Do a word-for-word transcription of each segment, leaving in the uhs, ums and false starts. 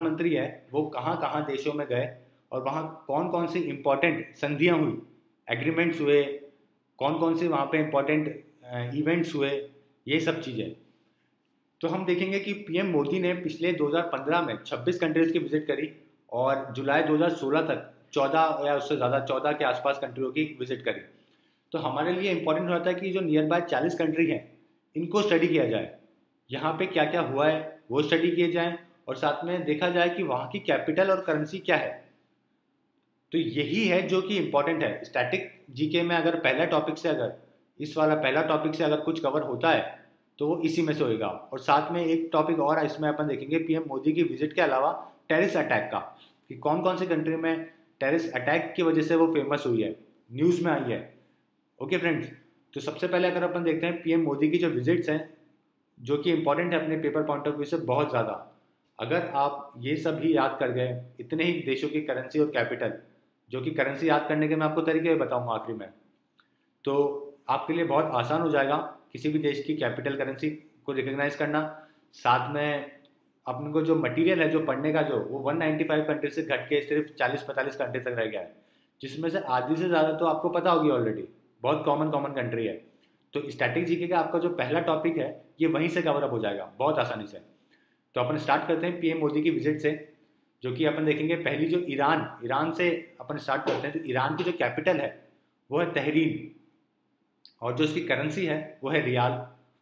प्रधानमंत्री है वो कहाँ कहाँ देशों में गए और वहाँ कौन कौन सी इम्पोर्टेंट संधियाँ हुई, एग्रीमेंट्स हुए, कौन कौन से वहाँ पे इम्पोर्टेंट इवेंट्स हुए, ये सब चीज़ें। तो हम देखेंगे कि पीएम मोदी ने पिछले दो हज़ार पंद्रह में छब्बीस कंट्रीज़ की विजिट करी और जुलाई दो हज़ार सोलह तक चौदह या उससे ज़्यादा चौदह के आसपास कंट्रियों की विजिट करी। तो हमारे लिए इंपॉर्टेंट होता है कि जो नियर बाय चालीस कंट्री हैं इनको स्टडी किया जाए, यहाँ पे क्या क्या हुआ है वो स्टडी किए जाएँ और साथ में देखा जाए कि वहाँ की कैपिटल और करेंसी क्या है। तो यही है जो कि इम्पोर्टेंट है। स्टैटिक जीके में अगर पहला टॉपिक से अगर इस वाला पहला टॉपिक से अगर कुछ कवर होता है तो वो इसी में से होएगा। और साथ में एक टॉपिक और इसमें अपन देखेंगे पीएम मोदी की विजिट के अलावा टेररिस्ट अटैक का, कि कौन कौन सी कंट्री में टेररिस्ट अटैक की वजह से वो फेमस हुई है, न्यूज़ में आई है। ओके फ्रेंड्स, तो सबसे पहले अगर अपन देखते हैं पीएम मोदी की जो विजिट्स हैं जो कि इंपॉर्टेंट है अपने पेपर पॉइंट ऑफ व्यू से बहुत ज़्यादा। अगर आप ये सब ही याद कर गए, इतने ही देशों की करेंसी और कैपिटल, जो कि करेंसी याद करने के मैं आपको तरीके बताऊंगा आखिरी में, तो आपके लिए बहुत आसान हो जाएगा किसी भी देश की कैपिटल करेंसी को रिकग्नाइज करना। साथ में अपन को जो मटेरियल है जो पढ़ने का, जो वो एक सौ पचानवे कंट्री से घट के सिर्फ चालीस पैंतालीस कंट्री तक रह गया है, जिसमें से आधी से ज़्यादा तो आपको पता होगी ऑलरेडी, बहुत कॉमन कॉमन कंट्री है। तो स्टैटिक जीके का आपका जो पहला टॉपिक है ये वहीं से कवर अप हो जाएगा बहुत आसानी से। तो अपन स्टार्ट करते हैं पीएम मोदी की विजिट से, जो कि अपन देखेंगे पहली जो ईरान ईरान से अपन स्टार्ट करते हैं। तो ईरान की जो कैपिटल है वो है तहरीन और जो उसकी करेंसी है वो है रियाल।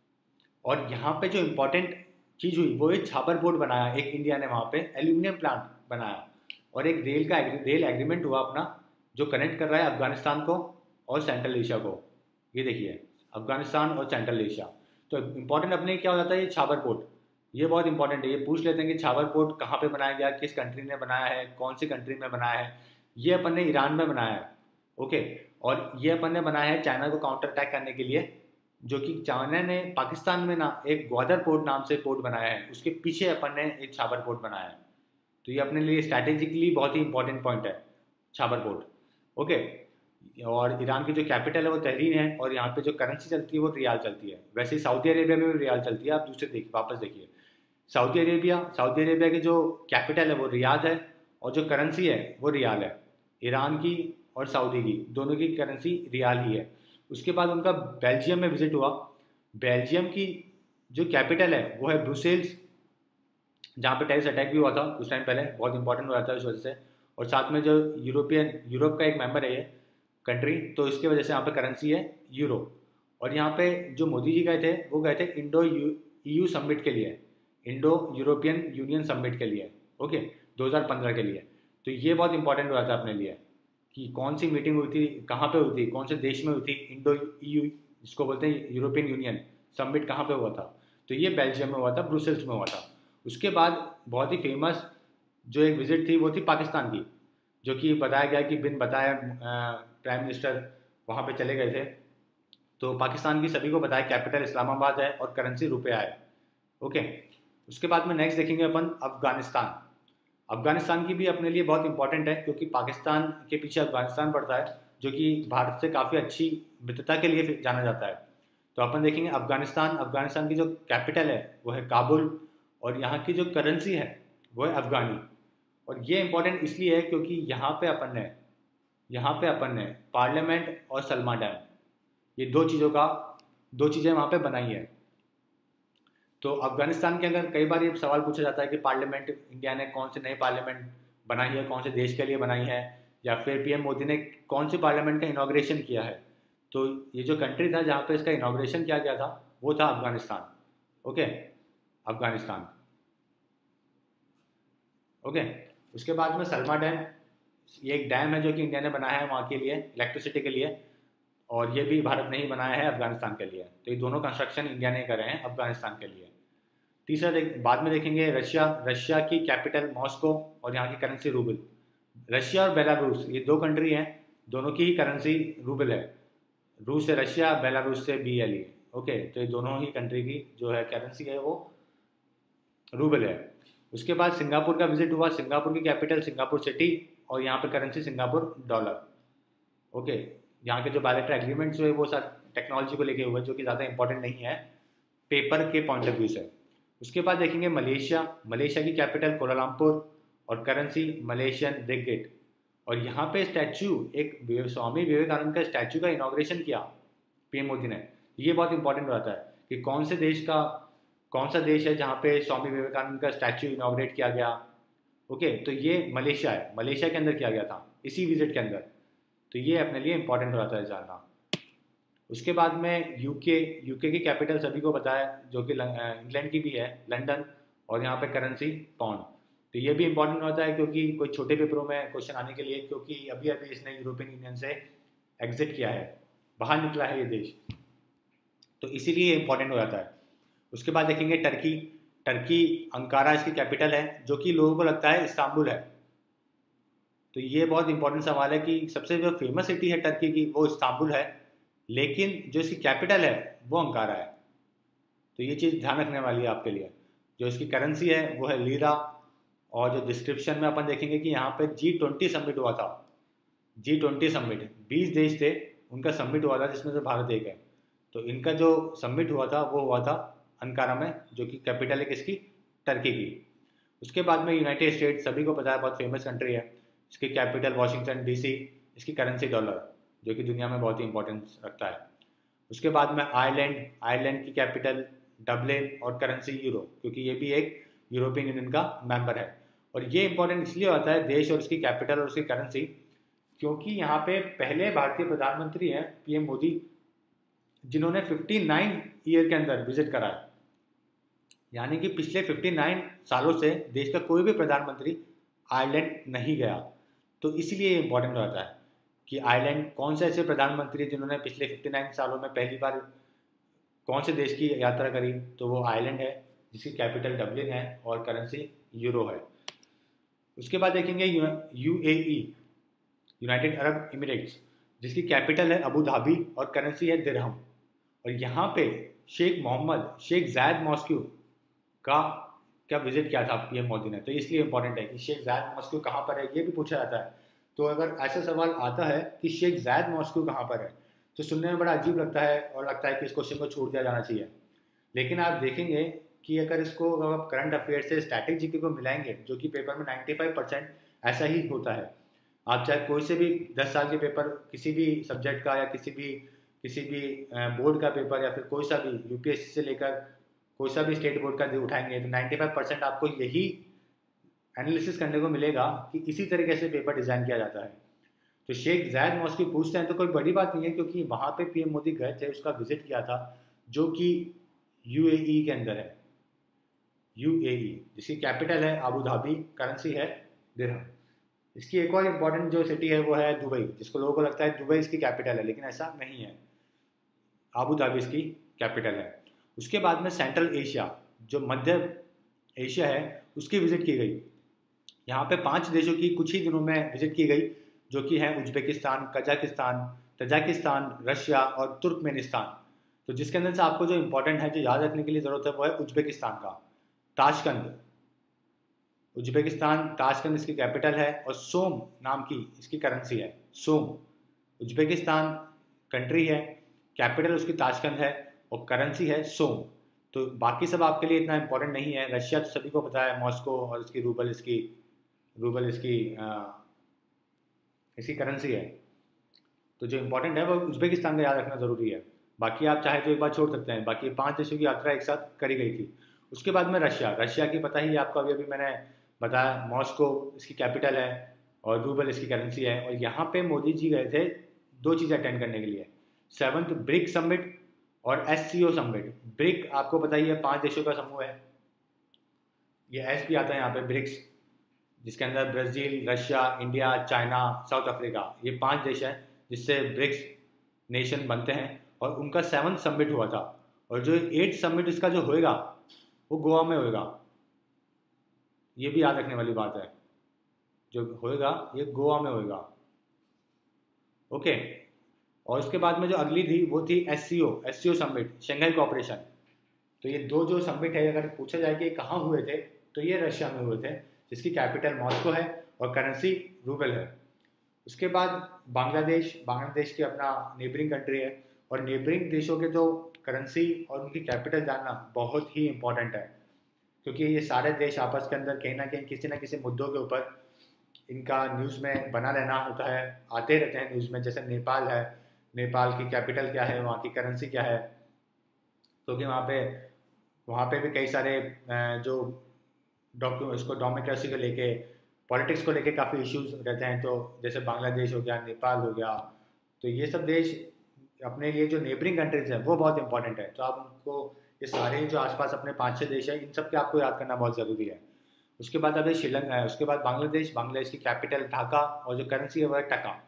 और यहाँ पे जो इम्पोर्टेंट चीज़ हुई वो एक छाबर बोर्ड बनाया, एक इंडिया ने वहाँ पे एल्यूमिनियम प्लांट बनाया और एक रेल का रेल एग्रीमेंट हुआ अपना, जो कनेक्ट कर रहा है अफगानिस्तान को और सेंट्रल एशिया को। ये देखिए अफगानिस्तान और सेंट्रल एशिया। तो इम्पोर्टेंट अपने क्या हो जाता है ये छाबर पोर्ट, ये बहुत इंपॉर्टेंट है। ये पूछ लेते हैं कि छाबर पोर्ट कहाँ पे बनाया गया, किस कंट्री ने बनाया है, कौन सी कंट्री में बनाया है। ये अपन ने ईरान में बनाया है। ओके, और ये अपन ने बनाया है चाइना को काउंटर अटैक करने के लिए, जो कि चाइना ने पाकिस्तान में ना एक ग्वादर पोर्ट नाम से पोर्ट बनाया है, उसके पीछे अपन ने एक छाबर पोर्ट बनाया है। तो ये अपने लिए स्ट्रैटेजिकली बहुत ही इंपॉर्टेंट पॉइंट है छाबर पोर्ट। ओके, और ईरान की जो कैपिटल है वो तहरीन है और यहाँ पे जो करेंसी चलती है वो रियाल चलती है। वैसे ही सऊदी अरेबिया में भी रियाल चलती है। आप दूसरे देखिए, वापस देखिए, सऊदी अरेबिया सऊदी अरेबिया की जो कैपिटल है वो रियाद है और जो करेंसी है वो रियाल है। ईरान की और सऊदी की दोनों की करेंसी रियाल ही है। उसके बाद उनका बेल्जियम में विजिट हुआ। बेल्जियम की जो कैपिटल है वो है ब्रुसेल्स, जहाँ पे टेररिस्ट अटैक भी हुआ था कुछ टाइम पहले, बहुत इंपॉर्टेंट हुआ था इस वजह से। और साथ में जो यूरोपियन यूरोप का एक मेंबर है ये कंट्री, तो इसकी वजह से यहाँ पे करेंसी है यूरो। और यहाँ पे जो मोदी जी गए थे वो गए थे इंडो ईयू समिट के लिए, इंडो यूरोपियन यूनियन समिट के लिए। ओके, दो हज़ार पंद्रह के लिए। तो ये बहुत इंपॉर्टेंट हुआ था अपने लिए कि कौन सी मीटिंग हुई थी, कहाँ पे हुई थी, कौन से देश में हुई थी। इंडो ईयू जिसको बोलते हैं यूरोपियन यूनियन समिट कहाँ पे हुआ था, तो ये बेल्जियम में हुआ था, ब्रुसेल्स में हुआ था। उसके बाद बहुत ही फेमस जो एक विजिट थी वो थी पाकिस्तान की, जो कि बताया गया कि बिन बताए प्राइम मिनिस्टर वहाँ पे चले गए थे। तो पाकिस्तान की सभी को बताया कैपिटल इस्लामाबाद है और करेंसी रुपया है। ओके, उसके बाद में नेक्स्ट देखेंगे अपन अफगानिस्तान। अफगानिस्तान की भी अपने लिए बहुत इंपॉर्टेंट है क्योंकि पाकिस्तान के पीछे अफगानिस्तान पड़ता है, जो कि भारत से काफ़ी अच्छी मित्रता के लिए जाना जाता है। तो अपन देखेंगे अफगानिस्तान अफगानिस्तान की जो कैपिटल है वो है काबुल और यहाँ की जो करेंसी है वो है अफगानी। और ये इंपॉर्टेंट इसलिए है क्योंकि यहाँ पे अपन ने यहाँ पे अपन ने पार्लियामेंट और सलमा डैम, ये दो चीज़ों का दो चीज़ें वहाँ पे बनाई है। तो अफगानिस्तान के अगर कई बार ये सवाल पूछा जाता है कि पार्लियामेंट इंडिया ने कौन से नए पार्लियामेंट बनाई है, कौन से देश के लिए बनाई है, या फिर पीएम मोदी ने कौन सी पार्लियामेंट का इनॉग्रेशन किया है, तो ये जो कंट्री था जहाँ पे इसका इनॉग्रेशन किया गया था वो था अफगानिस्तान। ओके, अफगानिस्तान। ओके, उसके बाद में सलमा डैम, ये एक डैम है जो कि इंडिया ने बनाया है वहाँ के लिए इलेक्ट्रिसिटी के लिए, और ये भी भारत ने ही बनाया है अफगानिस्तान के लिए। तो ये दोनों कंस्ट्रक्शन इंडिया ने करे हैं अफगानिस्तान के लिए। तीसरा देख बाद में देखेंगे रशिया। रशिया की कैपिटल मॉस्को और यहाँ की करेंसी रूबल। रशिया और बेलारूस ये दो कंट्री हैं, दोनों की ही करेंसी रूबल है। रूस से रशिया, बेलारूस से बी एल ई। ओके, तो ये दोनों ही कंट्री की जो है करेंसी है वो रूबल है। उसके बाद सिंगापुर का विजिट हुआ। सिंगापुर की कैपिटल सिंगापुर सिटी और यहाँ पे करेंसी सिंगापुर डॉलर। ओके, यहाँ के जो बायलैटरल एग्रीमेंट्स हुए वो सब टेक्नोलॉजी को लेके हुए, जो कि ज़्यादा इंपॉर्टेंट नहीं है पेपर के पॉइंट ऑफ व्यू से। उसके बाद देखेंगे मलेशिया। मलेशिया की कैपिटल कोलालमपुर और करेंसी मलेशियन रिगिट। और यहाँ पे स्टैचू, एक स्वामी विवेकानंद का स्टैचू का इनॉग्रेशन किया पीएम मोदी ने। ये बहुत इंपॉर्टेंट होता है कि कौन से देश का, कौन सा देश है जहाँ पे स्वामी विवेकानंद का स्टैचू इनॉग्रेट किया गया। ओके, तो ये मलेशिया है, मलेशिया के अंदर किया गया था इसी विजिट के अंदर। तो ये अपने लिए इंपॉर्टेंट हो जाता है जानना। उसके बाद में यूके, यूके की कैपिटल सभी को पता है, जो कि इंग्लैंड की भी है, लंदन, और यहाँ पे करेंसी पाउंड। तो ये भी इंपॉर्टेंट होता है क्योंकि कोई छोटे पेपरों में क्वेश्चन आने के लिए, क्योंकि अभी अभी इसने यूरोपियन यूनियन से एग्जिट किया है, बाहर निकला है ये देश, तो इसीलिए इंपॉर्टेंट हो जाता है। उसके बाद देखेंगे टर्की। टर्की, अंकारा इसकी कैपिटल है, जो कि लोगों को लगता है इस्तांबुल है। तो ये बहुत इंपॉर्टेंट सवाल है कि सबसे जो फेमस सिटी है टर्की की वो इस्तांबुल है, लेकिन जो इसकी कैपिटल है वो अंकारा है। तो ये चीज़ ध्यान रखने वाली है आपके लिए। जो इसकी करेंसी है वो है लीरा। और जो डिस्क्रिप्शन में अपन देखेंगे कि यहाँ पे जी ट्वेंटी समिट हुआ था। जी ट्वेंटी समिट, बीस देश थे, उनका समिट हुआ था जिसमें से भारत एक है। तो इनका जो समिट हुआ था वो हुआ था अंकारा में, जो कि कैपिटल है किसकी, टर्की की। उसके बाद में यूनाइटेड स्टेट्स, सभी को पता है बहुत फेमस कंट्री है, इसकी कैपिटल वाशिंगटन डीसी, इसकी करेंसी डॉलर, जो कि दुनिया में बहुत ही इंपॉर्टेंस रखता है। उसके बाद में आयरलैंड, आयरलैंड की कैपिटल डबलिन और करेंसी यूरो, क्योंकि ये भी एक यूरोपियन यूनियन का मेंबर है। और ये इंपॉर्टेंट इसलिए होता है देश और उसकी कैपिटल और उसकी करेंसी, क्योंकि यहाँ पे पहले भारतीय प्रधानमंत्री हैं पीएम मोदी, जिन्होंने उनसठ ईयर के अंदर विजिट करा है। यानी कि पिछले उनसठ सालों से देश का कोई भी प्रधानमंत्री आयरलैंड नहीं गया। तो इसीलिए इंपॉर्टेंट होता है कि आयरलैंड, कौन से ऐसे प्रधानमंत्री जिन्होंने पिछले उनसठ सालों में पहली बार कौन से देश की यात्रा करी, तो वो आयरलैंड है, जिसकी कैपिटल डबलिन है और करेंसी यूरो है। उसके बाद देखेंगे यूएई, यूनाइटेड अरब इमिरेट्स, जिसकी कैपिटल है अबू धाबी और करेंसी है दिरहम। और यहाँ पे शेख मोहम्मद, शेख जायद मॉस्क्यू का क्या विजिट किया था पीएम मोदी ने। तो इसलिए इंपॉर्टेंट है कि शेख जायद मॉस्क्यू कहाँ पर है, ये भी पूछा जाता है। तो अगर ऐसा सवाल आता है कि शेख जायद मॉस्क्यू कहाँ पर है, तो सुनने में बड़ा अजीब लगता है और लगता है कि इस क्वेश्चन को छोड़ दिया जाना चाहिए। लेकिन आप देखेंगे कि अगर इसको अगर आप करंट अफेयर से स्टैटिक जीके को मिलाएंगे, जो कि पेपर में पचानवे परसेंट ऐसा ही होता है, आप चाहे कोई से भी दस साल के पेपर, किसी भी सब्जेक्ट का या किसी भी किसी भी बोर्ड का पेपर या फिर कोई सा भी यूपीएससी से लेकर कोई सा भी स्टेट बोर्ड का उठाएंगे, तो पचानवे परसेंट आपको यही एनालिसिस करने को मिलेगा कि इसी तरीके से पेपर डिज़ाइन किया जाता है। तो शेख जायद मॉस्क्यू पूछते हैं तो कोई बड़ी बात नहीं है, क्योंकि वहाँ पे पीएम मोदी गए थे, उसका विजिट किया था, जो कि यूएई के अंदर है। यूएई जिसकी कैपिटल है अबू धाबी, करेंसी है दिरहम। इसकी एक और इम्पॉर्टेंट जो सिटी है वो है दुबई, जिसको लोगों को लगता है दुबई इसकी कैपिटल है, लेकिन ऐसा नहीं है, अबू धाबी इसकी कैपिटल है। उसके बाद में सेंट्रल एशिया, जो मध्य एशिया है, उसकी विजिट की गई। यहाँ पे पांच देशों की कुछ ही दिनों में विजिट की गई, जो कि है उज्बेकिस्तान, कजाकिस्तान, तजाकिस्तान, रशिया और तुर्कमेनिस्तान। तो जिसके अंदर से आपको जो इंपॉर्टेंट है, जो याद रखने के लिए ज़रूरत है, वो है उज्बेकिस्तान का ताशकंद। उज्बेकिस्तान, ताशकंद इसकी कैपिटल है और सोम नाम की इसकी करेंसी है, सोम। उज्बेकिस्तान कंट्री है, कैपिटल उसकी ताशकंद है और करेंसी है सोम। तो बाकी सब आपके लिए इतना इंपॉर्टेंट नहीं है। रशिया तो सभी को पता है, मॉस्को, और इसकी रूबल इसकी रूबल इसकी आ, इसकी करेंसी है। तो जो इंपॉर्टेंट है वो उज्बेकिस्तान का याद रखना ज़रूरी है। बाकी आप चाहे तो एक बार छोड़ सकते हैं। बाकी पांच देशों की यात्रा एक साथ करी गई थी। उसके बाद में रशिया, रशिया की पता ही है आपको, अभी अभी मैंने बताया, मॉस्को इसकी कैपिटल है और रूबल इसकी करेंसी है। और यहाँ पे मोदी जी गए थे दो चीज़ अटेंड करने के लिए, सेवंथ ब्रिक समिट और S C O summit. BRIC आपको पता ही है, पांच देशों का समूह है, ये एस भी आता है यहाँ पे, ब्रिक्स, जिसके अंदर Brazil, Russia, India, China, South Africa, ये पांच देश हैं जिससे ब्रिक्स नेशन बनते हैं। और उनका सेवन्थ समिट हुआ था। और जो एट्थ समिट इसका जो होएगा वो गोवा में होएगा, ये भी याद रखने वाली बात है, जो होएगा ये गोवा में होएगा। ओके। और उसके बाद में जो अगली थी वो थी S C O, S C O summit, Shanghai cooperation. तो ये दो जो समिट है, अगर पूछा जाए कि कहाँ हुए थे, तो ये रशिया में हुए थे, जिसकी कैपिटल मॉस्को है और करेंसी रूबल है। उसके बाद बांग्लादेश, बांग्लादेश की अपना नेबरिंग कंट्री है। और नेबरिंग देशों के जो करेंसी और उनकी कैपिटल जानना बहुत ही इंपॉर्टेंट है, क्योंकि ये सारे देश आपस के अंदर कहीं ना कहीं किसी ना किसी मुद्दों के ऊपर इनका न्यूज़ में बना रहना होता है, आते रहते हैं न्यूज़ में। जैसे नेपाल है, नेपाल की कैपिटल क्या है, वहाँ की करेंसी क्या है, क्योंकि तो वहाँ पे वहाँ पे भी कई सारे जो डॉक्यू इसको डेमोक्रेसी को लेके, पॉलिटिक्स को लेके काफ़ी इश्यूज रहते हैं। तो जैसे बांग्लादेश हो गया, नेपाल हो गया, तो ये सब देश अपने लिए जो नेबरिंग कंट्रीज हैं वो बहुत इंपॉर्टेंट है। तो आप उनको, ये सारे जो आसपास अपने पाँच छः देश हैं, इन सब के आपको याद करना बहुत ज़रूरी है। उसके बाद अभी श्रीलंका है, उसके बाद बांग्लादेश, बांग्लादेश की कैपिटल ढाका और जो करेंसी है वो है टका।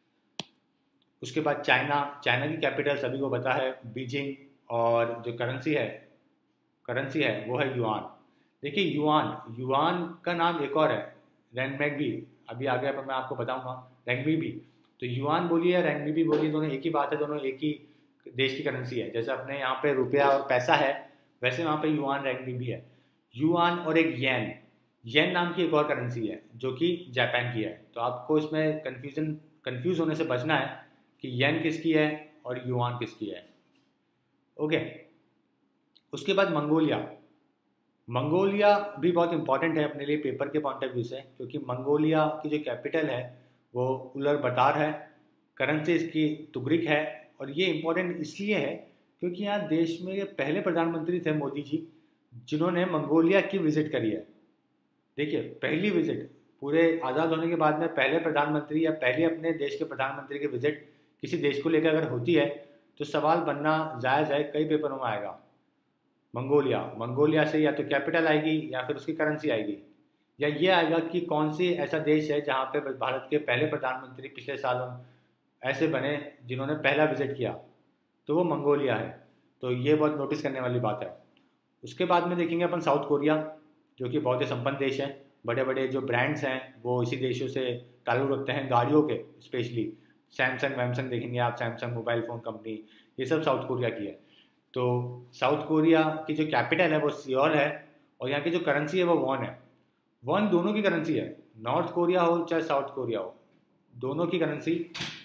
उसके बाद चाइना, चाइना की कैपिटल सभी को पता है बीजिंग, और जो करेंसी है करेंसी है वो है युआन। देखिए युआन युआन का नाम एक और है, रेनमेंबी, अभी आगे पर मैं आपको बताऊंगा, रेनमीबी। तो युआन बोलिए या रेनमीबी बोलिए, दोनों एक ही बात है, दोनों एक ही देश की करेंसी है। जैसे अपने यहाँ पे रुपया और पैसा है, वैसे वहाँ पे युआन रेनमीबी है। युआन और एक येन, येन नाम की एक और करेंसी है जो कि जापान की है। तो आपको इसमें कन्फ्यूजन कन्फ्यूज होने से बचना है कि येन किसकी है और युआन किसकी है। ओके, उसके बाद मंगोलिया। मंगोलिया भी बहुत इंपॉर्टेंट है अपने लिए पेपर के पॉइंट ऑफ व्यू से, क्योंकि मंगोलिया की जो कैपिटल है वो उलर बटार है, करेंसी इसकी तुगरिक है। और ये इम्पोर्टेंट इसलिए है क्योंकि यहाँ देश में ये पहले प्रधानमंत्री थे मोदी जी, जिन्होंने मंगोलिया की विजिट करी है। देखिए पहली विजिट पूरे आज़ाद होने के बाद में, पहले प्रधानमंत्री या पहले अपने देश के प्रधानमंत्री की विजिट किसी देश को लेकर अगर होती है तो सवाल बनना जायज़ है, कई पेपरों में आएगा। मंगोलिया मंगोलिया से या तो कैपिटल आएगी या फिर उसकी करेंसी आएगी, या ये आएगा कि कौन सी ऐसा देश है जहाँ पे भारत के पहले प्रधानमंत्री पिछले सालों ऐसे बने जिन्होंने पहला विजिट किया, तो वो मंगोलिया है। तो ये बहुत नोटिस करने वाली बात है। उसके बाद में देखेंगे अपन साउथ कोरिया, जो कि बहुत ही संपन्न देश है, बड़े बड़े जो ब्रांड्स हैं वो इसी देशों से ताल्लुक़ रखते हैं, गाड़ियों के स्पेशली सैमसंग वैमसंग देखेंगे आप, सैमसंग मोबाइल फ़ोन कंपनी, ये सब साउथ कोरिया की है। तो साउथ कोरिया की जो कैपिटल है वो सियोल है, और यहाँ की जो करेंसी है वो वॉन है। वॉन दोनों की करेंसी है, नॉर्थ कोरिया हो चाहे साउथ कोरिया हो, दोनों की करेंसी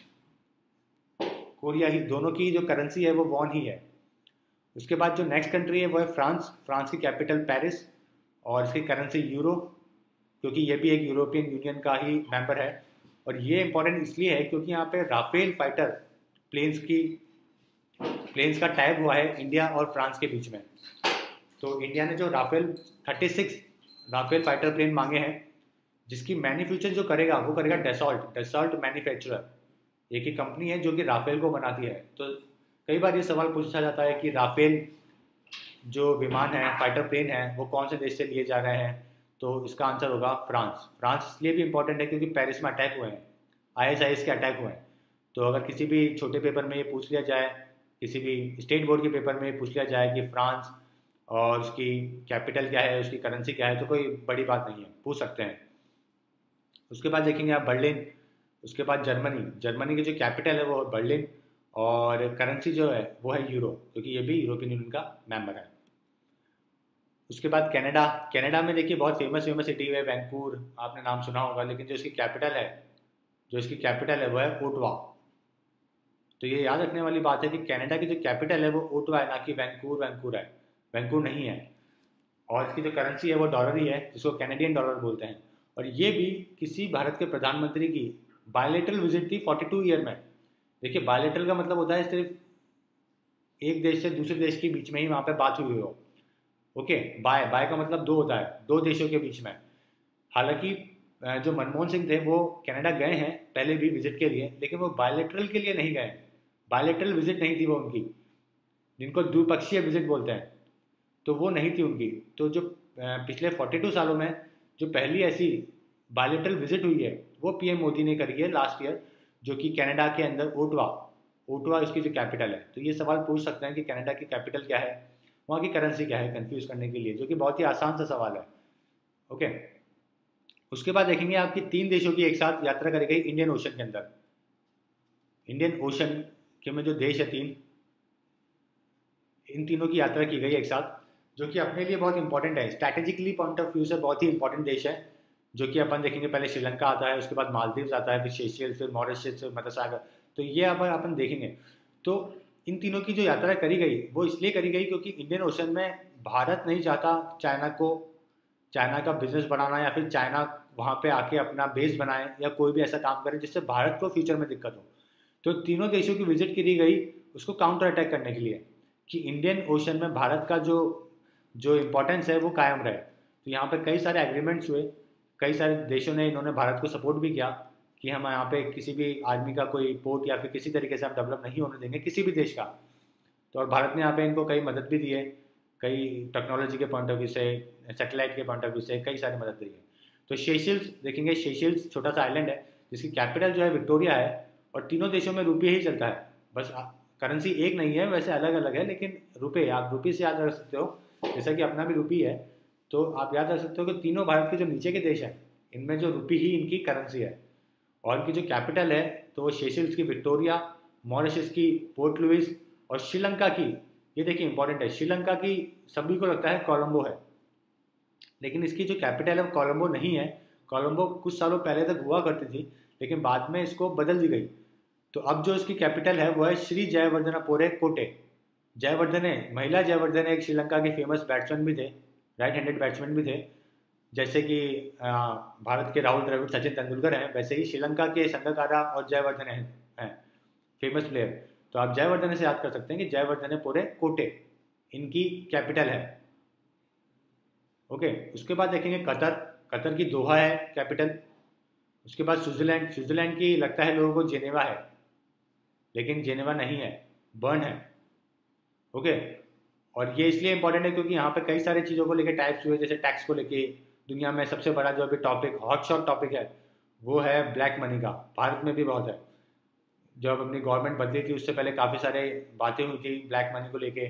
कोरिया ही, दोनों की जो करेंसी है वो वॉन ही है। उसके बाद जो नेक्स्ट कंट्री है वो है फ्रांस। फ्रांस की कैपिटल पेरिस, और इसकी करेंसी यूरो, क्योंकि ये भी एक यूरोपियन यूनियन का ही मेंबर है। और ये इंपॉर्टेंट इसलिए है क्योंकि यहाँ पे राफेल फाइटर प्लेन्स की प्लेन्स का टाइप हुआ है इंडिया और फ्रांस के बीच में। तो इंडिया ने जो Rafale thirty six Rafale fighter plane मांगे हैं, जिसकी मैन्युफैक्चर जो करेगा वो करेगा डेसॉल्ट डेसॉल्ट मैन्युफैक्चरर, एक ही कंपनी है जो कि राफेल को बनाती है। तो कई बार ये सवाल पूछा जाता है कि राफेल जो विमान है, फाइटर प्लेन है, वो कौन से देश से लिए जा रहे हैं, तो इसका आंसर होगा फ्रांस। फ्रांस इसलिए भी इंपॉर्टेंट है क्योंकि पेरिस में अटैक हुए हैं, आई एस आई एस के अटैक हुए हैं। तो अगर किसी भी छोटे पेपर में ये पूछ लिया जाए, किसी भी स्टेट बोर्ड के पेपर में पूछ लिया जाए कि फ्रांस और उसकी कैपिटल क्या है, उसकी करेंसी क्या है, तो कोई बड़ी बात नहीं है, पूछ सकते हैं। उसके बाद देखेंगे आप बर्लिन। उसके बाद जर्मनी। जर्मनी की जो कैपिटल है वो बर्लिन, और करेंसी जो है वो है यूरो, क्योंकि ये भी यूरोपियन यूनियन का मेंबर है। उसके बाद कनाडा। कनाडा में देखिए बहुत फेमस फेमस सिटी है, वैंकूवर, आपने नाम सुना होगा, लेकिन जो इसकी कैपिटल है जो इसकी कैपिटल है वो है ओटावा। तो ये याद रखने वाली बात है कि कनाडा की जो कैपिटल है वो ओटावा है, ना कि वैंकूवर वैंकूवर है, वैंकूवर नहीं है। और इसकी जो करेंसी है वो डॉलर ही है, जिसको कैनेडियन डॉलर बोलते हैं। और ये भी किसी भारत के प्रधानमंत्री की बायलेटरल विजिट थी फोर्टी टू ईयर में। देखिए बायलेटरल का मतलब होता है सिर्फ एक देश से दूसरे देश के बीच में ही वहाँ पे बात हुई हो। ओके, बाय बाय का मतलब दो होता है, दो देशों के बीच में। हालांकि जो मनमोहन सिंह थे वो कनाडा गए हैं पहले भी विजिट के लिए, लेकिन वो बायलेटरल के लिए नहीं गए, बायलेटरल विजिट नहीं थी वो उनकी, जिनको द्विपक्षीय विजिट बोलते हैं, तो वो नहीं थी उनकी। तो जो पिछले फोर्टी टू सालों में जो पहली ऐसी बायलेटरल विजिट हुई है वो पीएम मोदी ने करी है लास्ट ईयर, जो कि कनाडा के अंदर ओटावा ओटावा इसकी जो कैपिटल है। तो ये सवाल पूछ सकते हैं कि कनाडा की कैपिटल क्या है, वहाँ की करेंसी क्या है, कंफ्यूज करने के लिए, जो कि बहुत ही आसान सा सवाल है। ओके, उसके बाद देखेंगे आपकी तीन देशों की एक साथ यात्रा करी गई इंडियन ओशन के अंदर। इंडियन ओशन के में जो देश है तीन, इन तीनों की यात्रा की गई एक साथ, जो कि अपने लिए बहुत इंपॉर्टेंट है, स्ट्रैटेजिकली पॉइंट ऑफ व्यू से बहुत ही इंपॉर्टेंट देश है। जो कि अपन देखेंगे, पहले श्रीलंका आता है, उसके बाद मालदीव्स आता है, फिर सेशेल्स, फिर मॉरिशस, फिर मदरसागर। तो ये अब अपन देखेंगे। तो इन तीनों की जो यात्रा करी गई वो इसलिए करी गई क्योंकि इंडियन ओशन में भारत नहीं चाहता चाइना को, चाइना का बिजनेस बनाना या फिर चाइना वहाँ पे आके अपना बेस बनाए या कोई भी ऐसा काम करे जिससे भारत को फ्यूचर में दिक्कत हो। तो तीनों देशों की विजिट करी गई उसको काउंटर अटैक करने के लिए कि इंडियन ओशन में भारत का जो जो इम्पोर्टेंस है वो कायम रहे। तो यहाँ पे कई सारे एग्रीमेंट्स हुए, कई सारे देशों ने इन्होंने भारत को सपोर्ट भी किया कि हम यहाँ पे किसी भी आदमी का कोई पोर्ट या फिर किसी तरीके से हम डेवलप नहीं होने देंगे किसी भी देश का। तो और भारत ने यहाँ पे इनको कई मदद भी दी है, कई टेक्नोलॉजी के पॉइंट ऑफ व्यू से, सैटेलाइट के पॉइंट ऑफ व्यू से कई सारी मदद दी है। तो सेशल्स देखेंगे, सेशल्स छोटा सा आइलैंड है जिसकी कैपिटल जो है विक्टोरिया है और तीनों देशों में रुपये ही चलता है, बस करेंसी एक नहीं है, वैसे अलग अलग है लेकिन रुपये, आप रुपये से याद रख सकते हो जैसा कि अपना भी रुपी है। तो आप याद रख सकते हो कि तीनों भारत के जो नीचे के देश हैं इनमें जो रुपी ही इनकी करेंसी है और इनकी जो कैपिटल है तो वो सेशल्स की विक्टोरिया, मॉरिशस की पोर्ट लुइस और श्रीलंका की, ये देखिए इंपॉर्टेंट है, श्रीलंका की सभी को लगता है कोलंबो है, लेकिन इसकी जो कैपिटल है वो कोलंबो नहीं है। कोलंबो कुछ सालों पहले तक हुआ करती थी लेकिन बाद में इसको बदल दी गई। तो अब जो इसकी कैपिटल है वो है श्री जयवर्धनापुरे कोटे। जयवर्धने, महिला जयवर्धने एक श्रीलंका के फेमस बैट्समैन भी थे, राइट हैंडेड बैट्समैन भी थे, जैसे कि भारत के राहुल द्रविड़, सचिन तेंदुलकर हैं, वैसे ही श्रीलंका के संगकारा और जयवर्धने हैं फेमस प्लेयर। तो आप जयवर्धने से याद कर सकते हैं कि जयवर्धनेपुरे कोटे इनकी कैपिटल है। ओके, उसके बाद देखेंगे कतर, कतर की दोहा है कैपिटल। उसके बाद स्विट्जरलैंड, स्विट्जरलैंड की लगता है लोगों को जेनेवा है लेकिन जेनेवा नहीं है, बर्न है। ओके, और ये इसलिए इंपॉर्टेंट है क्योंकि यहाँ पे कई सारी चीज़ों को लेकर टाइप्स हुए, जैसे टैक्स को लेके दुनिया में सबसे बड़ा जो अभी टॉपिक, हॉट शॉट टॉपिक है वो है ब्लैक मनी का। भारत में भी बहुत है, जब अपनी गवर्नमेंट बदली थी उससे पहले काफ़ी सारे बातें हुई थी ब्लैक मनी को लेके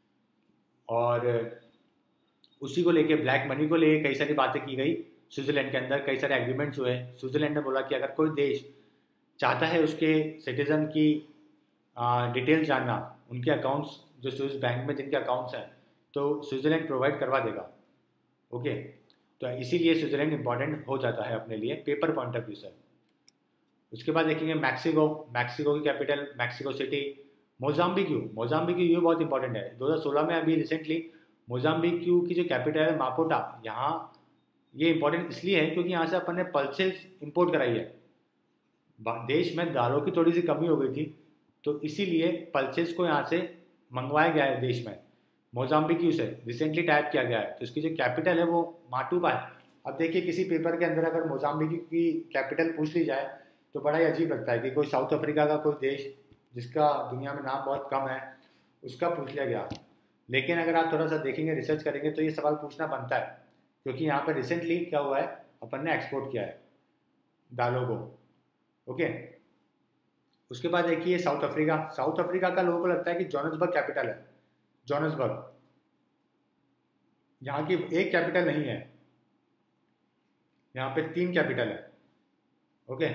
और उसी को लेके ब्लैक मनी को लेके कई सारी बातें की गई स्विट्जरलैंड के अंदर, कई सारे एग्रीमेंट्स हुए। स्विट्जरलैंड ने बोला कि अगर कोई देश चाहता है उसके सिटीजन की डिटेल जानना, उनके अकाउंट्स जो स्विस बैंक में जिनके अकाउंट्स हैं, तो स्विट्जरलैंड प्रोवाइड करवा देगा। ओके, तो इसीलिए स्विट्जरलैंड इंपॉर्टेंट हो जाता है अपने लिए पेपर पॉइंट ऑफ व्यू से। उसके बाद देखेंगे मैक्सिको, मैक्सिको की capital Mexico City. Mozambique, Mozambique ये बहुत इंपॉर्टेंट है, दो हज़ार सोलह में अभी रिसेंटली मोजाम्बिक्यू की जो कैपिटल है मापोटा, यहाँ ये इंपॉर्टेंट इसलिए है क्योंकि यहाँ से अपन ने पल्सेस इंपोर्ट कराई है। देश में दालों की थोड़ी सी कमी हो गई थी तो इसीलिए पल्सेस को यहाँ से मंगवाया गया है देश में, मोजाम्बिक्यू से रिसेंटली टाइप किया गया है। तो इसकी जो कैपिटल है वो माटुपा है। अब देखिए किसी पेपर के अंदर अगर मोजाम्बिक्यू की कैपिटल पूछ ली जाए तो बड़ा ही अजीब लगता है कि कोई साउथ अफ्रीका का कोई देश जिसका दुनिया में नाम बहुत कम है उसका पूछ लिया गया। लेकिन अगर आप थोड़ा सा देखेंगे, रिसर्च करेंगे तो ये सवाल पूछना बनता है क्योंकि यहाँ पर रिसेंटली क्या हुआ है, अपन ने एक्सपोर्ट किया है दालों को। ओके, उसके बाद देखिए साउथ अफ्रीका, साउथ अफ्रीका का लोगों को लगता है कि जोहान्सबर्ग कैपिटल है, जोहान्सबर्ग, यहाँ की एक कैपिटल नहीं है, यहाँ पे तीन कैपिटल है। ओके,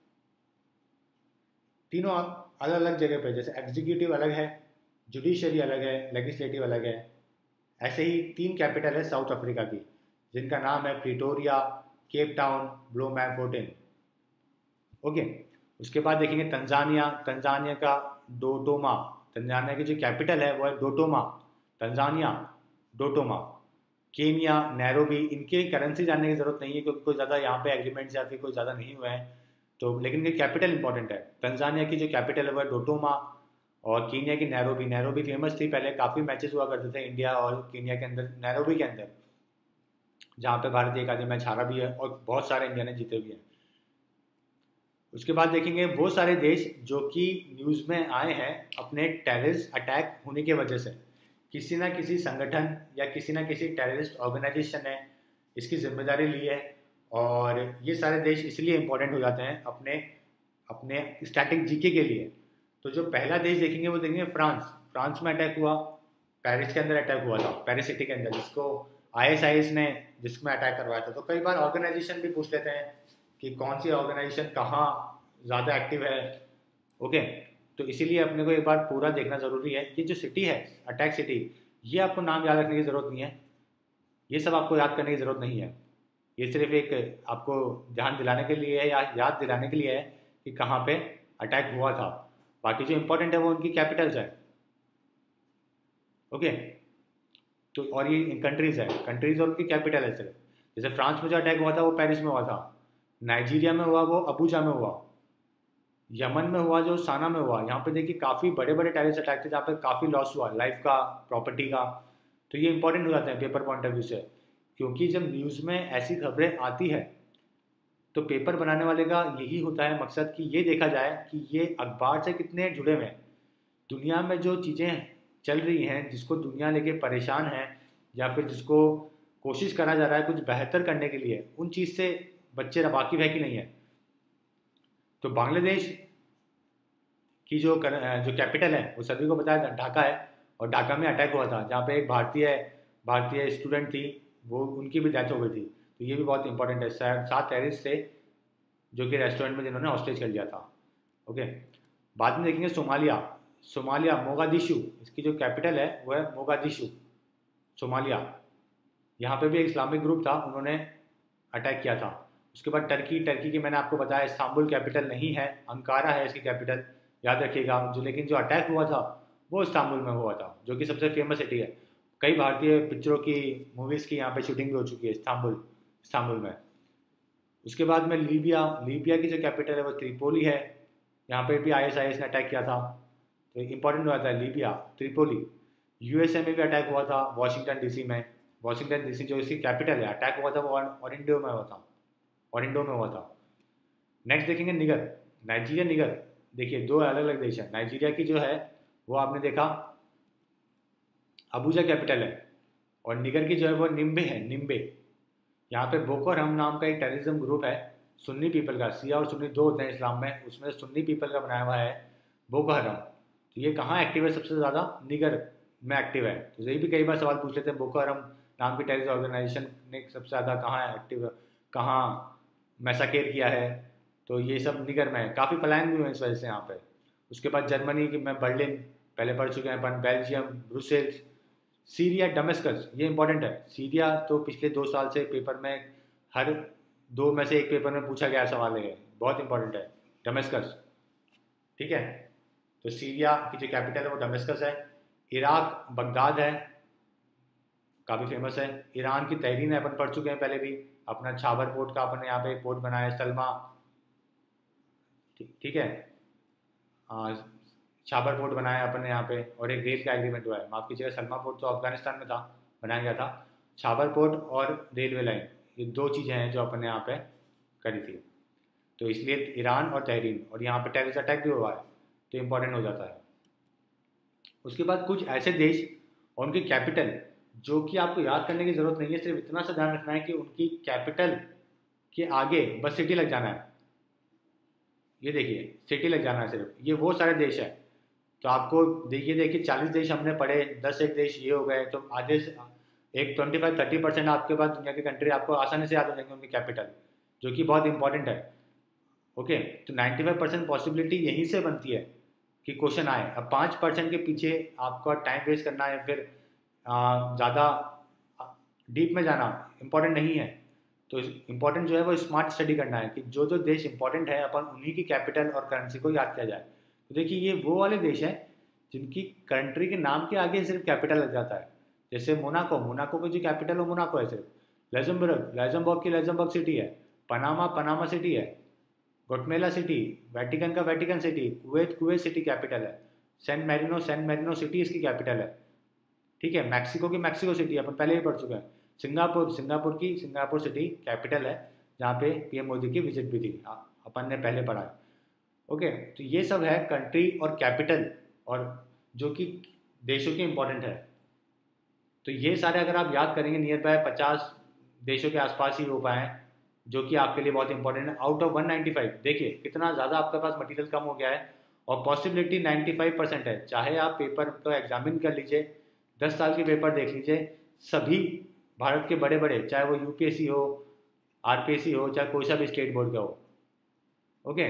तीनों अलग अलग जगह पे, जैसे एग्जीक्यूटिव अलग है, जुडिशरी अलग है, लेजिस्लेटिव अलग है, ऐसे ही तीन कैपिटल है साउथ अफ्रीका की जिनका नाम है Pretoria, Cape Town, Bloemfontein. Okay, उसके बाद देखेंगे तंजानिया, तंजानिया का डोडोमा, तंजानिया की जो कैपिटल है वो है Dodoma, Tanzania Dodoma. Kenya Nairobi, इनके करेंसी जानने की जरूरत नहीं है क्योंकि कोई ज़्यादा यहाँ पे एग्रीमेंट्स या फिर कोई ज़्यादा नहीं हुए हैं, तो लेकिन ये कैपिटल इंपॉर्टेंट है। तंजानिया की जो कैपिटल है वो है डोटोमा और केनिया की नैरोबी। नैरोबी फेमस थी, पहले काफ़ी मैचेस हुआ करते थे इंडिया और केनिया के अंदर, नैरोबी के अंदर, जहाँ पे भारत एक आधे मैच हारा भी है और बहुत सारे इंडिया ने जीते भी हैं। उसके बाद देखेंगे वो सारे देश जो कि न्यूज़ में आए हैं अपने टेररिस्ट अटैक होने की वजह से, किसी ना किसी संगठन या किसी ना किसी टेररिस्ट ऑर्गेनाइजेशन ने इसकी जिम्मेदारी ली है और ये सारे देश इसलिए इम्पोर्टेंट हो जाते हैं अपने अपने स्टैटिक जीके के लिए। तो जो पहला देश देखेंगे वो देखेंगे फ्रांस। फ्रांस में अटैक हुआ, पेरिस के अंदर अटैक हुआ था, पेरिस सिटी के अंदर, जिसको आईएसआईएस ने जिसमें अटैक करवाया था। तो कई बार ऑर्गेनाइजेशन भी पूछ लेते हैं कि कौन सी ऑर्गेनाइजेशन कहाँ ज़्यादा एक्टिव है। ओके, तो इसीलिए अपने को एक बार पूरा देखना ज़रूरी है कि जो सिटी है अटैक सिटी, ये आपको नाम याद रखने की ज़रूरत नहीं है, ये सब आपको याद करने की ज़रूरत नहीं है, ये सिर्फ एक आपको ध्यान दिलाने के लिए है या याद दिलाने के लिए है कि कहाँ पे अटैक हुआ था। बाकी जो इम्पोर्टेंट है वो उनकी कैपिटल्स है। ओके, तो और ये कंट्रीज़ है, कंट्रीज़ और उनकी कैपिटल है सिर्फ। जैसे फ्रांस में जो अटैक हुआ था वो पेरिस में हुआ था, नाइजीरिया में हुआ वो अबूजा में हुआ, यमन में हुआ जो साना में हुआ। यहाँ पे देखिए काफ़ी बड़े बड़े टेररिस्ट अटैक थे जहाँ पे काफ़ी लॉस हुआ लाइफ का, प्रॉपर्टी का। तो ये इंपॉर्टेंट हो जाता है पेपर पॉइंट ऑफ व्यू से, क्योंकि जब न्यूज़ में ऐसी खबरें आती है तो पेपर बनाने वाले का यही होता है मकसद कि ये देखा जाए कि ये अखबार से कितने जुड़े हुए हैं। दुनिया में जो चीज़ें चल रही हैं, जिसको दुनिया लेके परेशान है या फिर जिसको कोशिश करा जा रहा है कुछ बेहतर करने के लिए, उन चीज़ से बच्चे वाकिफ है कि नहीं है। तो बांग्लादेश की जो कर, जो कैपिटल है वो सभी को पता है ढाका है, और ढाका में अटैक हुआ था जहाँ पे एक भारतीय भारतीय स्टूडेंट थी, वो उनकी भी डेथ हो गई थी। तो ये भी बहुत इंपॉर्टेंट है। सात टेररिस्ट थे जो कि रेस्टोरेंट में जिन्होंने हॉस्टेज कर लिया था। ओके, बाद में देखेंगे सोमालिया। सोमालिया मोगादिशु, इसकी जो कैपिटल है वो है मोगादिशु, सोमालिया। यहाँ पे भी एक इस्लामिक ग्रुप था, उन्होंने अटैक किया था। उसके बाद टर्की, टर्की की मैंने आपको बताया इस्तांबुल कैपिटल नहीं है, अंकारा है इसकी कैपिटल, याद रखिएगा। जो लेकिन जो अटैक हुआ था वो इस्तांबुल में हुआ था, जो कि सबसे फेमस सिटी है। कई भारतीय पिक्चरों की, मूवीज़ की यहाँ पे शूटिंग भी हो चुकी है इस्तांबुल इस्तांबुल में। उसके बाद में लीबिया, लीबिया की जो कैपिटल है वो त्रिपोली है। यहाँ पे भी आई एस आई एस ने अटैक किया था, तो इंपॉर्टेंट हो जाता है लीबिया, त्रिपोली। यूएसए में भी अटैक हुआ था वॉशिंगटन डीसी में, वॉशिंगटन डीसी जो इसकी कैपिटल है, अटैक हुआ था वो ओरिंडो में हुआ था, ओरिंडो में हुआ था। नेक्स्ट देखेंगे निगर, नाइजीरिया। निगर देखिए दो अलग अलग देश है। नाइजीरिया की जो है वो आपने देखा अबूजा कैपिटल है, और निगर की जो है वो निम्बे है, निम्बे। यहाँ पे बोको हराम नाम का एक टेररिज्म ग्रुप है, सुन्नी पीपल का। सिया और सुन्नी दो होते हैं इस्लाम में, उसमें सुन्नी पीपल का बनाया हुआ है बोको हराम। तो ये कहाँ एक्टिव है सबसे ज़्यादा? निगर में एक्टिव है। तो यही भी कई बार सवाल पूछ लेते हैं, बोको हराम नाम की टेररिस्ट ऑर्गेनाइजेशन ने सबसे ज़्यादा कहाँ एक्टिव, कहाँ मैसाकेर किया है? तो ये सब निगर में है। काफ़ी पलायन भी हुए इस वजह से यहाँ पे। उसके बाद जर्मनी में बर्लिन पहले पढ़ चुके हैं अपन, बेल्जियम, ब्रुसेल्स, सीरिया, डमेस्कस। ये इंपॉर्टेंट है। सीरिया तो पिछले दो साल से पेपर में हर दो में से एक पेपर में पूछा गया सवाल है, बहुत इंपॉर्टेंट है डमेस्कस। ठीक है, तो सीरिया की जो कैपिटल है वो डमेस्कस है। इराक बगदाद है, काफ़ी फेमस है। ईरान की तहरीन है, अपन पढ़ चुके हैं पहले भी। अपना छाबर पोर्ट का अपन यहाँ पे पोर्ट बनाया है, सलमा। ठीक है, छाबर पोर्ट बनाया अपन ने यहाँ पे, और एक रेल का एग्रीमेंट हुआ है। माफ़ कीजिएगा, सलमा पोर्ट तो अफगानिस्तान में था, बनाया गया था। छाबर पोर्ट और रेलवे लाइन, ये दो चीज़ें हैं जो अपन ने यहाँ पे करी थी। तो इसलिए ईरान और तहरीन, और यहाँ पे टेररिस्ट अटैक भी हुआ है, तो इम्पोर्टेंट हो जाता है। उसके बाद कुछ ऐसे देश और उनकी कैपिटल जो कि आपको याद करने की ज़रूरत नहीं है, सिर्फ इतना सा ध्यान रखना है कि उनकी कैपिटल के आगे बस सिटी लग जाना है। ये देखिए सिटी लग जाना है सिर्फ, ये वो सारे देश है। तो आपको देखिए देखिए चालीस देश हमने पढ़े, दस एक देश ये हो गए, तो आधे से एक ट्वेंटी फाइव थर्टी परसेंट आपके पास दुनिया के कंट्री आपको आसानी से याद हो जाएंगे उनकी कैपिटल, जो कि बहुत इंपॉर्टेंट है। ओके, तो नाइन्टी फाइव परसेंट पॉसिबिलिटी यहीं से बनती है कि क्वेश्चन आए। अब पाँच परसेंट के पीछे आपका टाइम वेस्ट करना या फिर ज़्यादा डीप में जाना इम्पॉर्टेंट नहीं है। तो इम्पॉर्टेंट जो है वो स्मार्ट स्टडी करना है कि जो जो देश इंपॉर्टेंट है अपन उन्हीं की कैपिटल और करेंसी को याद किया जाए। तो देखिए ये वो वाले देश हैं जिनकी कंट्री के नाम के आगे सिर्फ कैपिटल लग जाता है। जैसे मोनाको, मोनाको की जो कैपिटल है मोनाको है सिर्फ। लग्जमबर्ग, लग्जमबर्ग की लग्जमबर्ग सिटी है। पनामा, पनामा सिटी है। गुटमेला सिटी, वेटिकन का Vatican city. Kuwait, Kuwait city capital है। San Marino, San Marino city इसकी कैपिटल है। ठीक है, मैक्सिको की मैक्सिको सिटी अपन पहले ही पढ़ चुके हैं। सिंगापुर, सिंगापुर की सिंगापुर सिटी कैपिटल है, जहाँ पे पीएम मोदी की विजिट भी थी, अपन ने पहले पढ़ा है। ओके, तो ये सब है कंट्री और कैपिटल, और जो कि देशों के इम्पोर्टेंट है। तो ये सारे अगर आप याद करेंगे नियर बाय पचास देशों के आसपास ही हो पाए, जो कि आपके लिए बहुत इंपॉर्टेंट है out of one ninety five. देखिए कितना ज़्यादा आपके पास मटेरियल कम हो गया है, और पॉसिबिलिटी नाइन्टी फाइव परसेंट है। चाहे आप पेपर को एग्जामिन कर लीजिए, दस साल के पेपर देख लीजिए, सभी भारत के बड़े बड़े, चाहे वो यूपीएससी हो, आरपीएससी हो, चाहे कोई सा भी स्टेट बोर्ड का हो, ओके,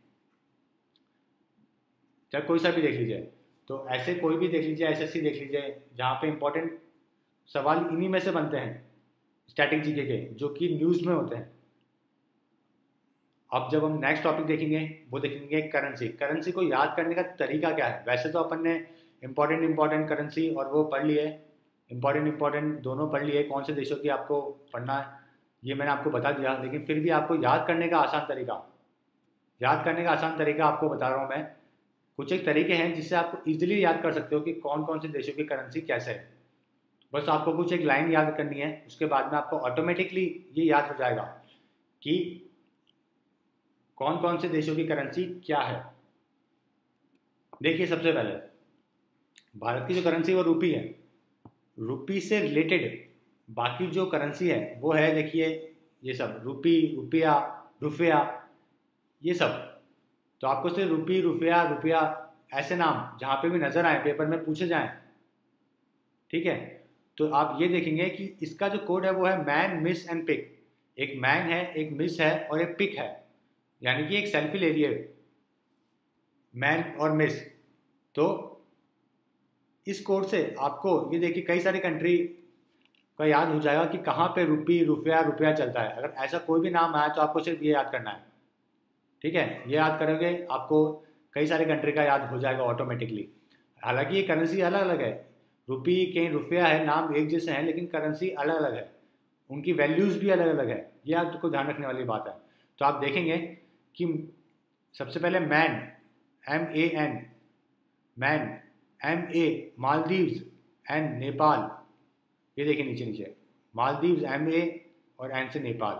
चाहे कोई सा भी देख लीजिए, तो ऐसे कोई भी देख लीजिए, एसएससी देख लीजिए, जहाँ पे इंपॉर्टेंट सवाल इन्हीं में से बनते हैं स्टैटिक जीके के, जो कि न्यूज़ में होते हैं। अब जब हम नेक्स्ट टॉपिक देखेंगे वो देखेंगे करेंसी। करेंसी को याद करने का तरीका क्या है? वैसे तो अपन ने इंपॉर्टेंट इंपॉर्टेंट करेंसी और वो पढ़ लिए, इंपॉर्टेंट इंपॉर्टेंट दोनों पढ़ लिए, कौन से देशों की आपको पढ़ना है ये मैंने आपको बता दिया, लेकिन फिर भी आपको याद करने का आसान तरीका याद करने का आसान तरीका आपको बता रहा हूँ मैं। कुछ एक तरीके हैं जिससे आप इजीली याद कर सकते हो कि कौन कौन से देशों की करेंसी कैसे है। बस आपको कुछ एक लाइन याद करनी है, उसके बाद में आपको ऑटोमेटिकली ये याद हो जाएगा कि कौन कौन से देशों की करेंसी क्या है। देखिए, सबसे पहले भारत की जो करेंसी वो रुपी है। रुपी से रिलेटेड बाकी जो करेंसी है वो है, देखिए ये सब रुपी, रुपया, रुपया, ये सब। तो आपको सिर्फ रुपी, रुपया, रुपया ऐसे नाम जहाँ पे भी नजर आए, पेपर में पूछे जाएं, ठीक है, तो आप ये देखेंगे कि इसका जो कोड है वो है मैन, मिस एंड पिक। एक मैन है, एक मिस है और एक पिक है, यानी कि एक सेल्फी ले लिए मैन और मिस। तो इस कोड से आपको ये देखिए कई सारी कंट्री का याद हो जाएगा कि कहाँ पे रुपी, रुपया, रुपया चलता है। अगर ऐसा कोई भी नाम आया तो आपको सिर्फ ये याद करना है, ठीक है। ये याद करोगे आपको कई सारे कंट्री का याद हो जाएगा ऑटोमेटिकली। हालांकि ये करेंसी अलग अलग है, रुपी कहीं रुपया है, नाम एक जैसे हैं लेकिन करेंसी अलग अलग है, उनकी वैल्यूज़ भी अलग अलग है, ये आपको ध्यान रखने वाली बात है। तो आप देखेंगे कि सबसे पहले man, M A N, man, M A, Maldives and Nepal, ये देखिए नीचे नीचे मालदीव्स एम ए और एन से नेपाल।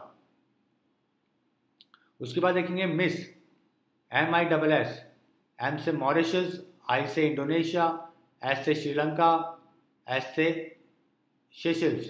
उसके बाद देखेंगे miss, M I double S, M से मॉरिशस, आई से इंडोनेशिया, एस से श्रीलंका, एस से सेशल्स,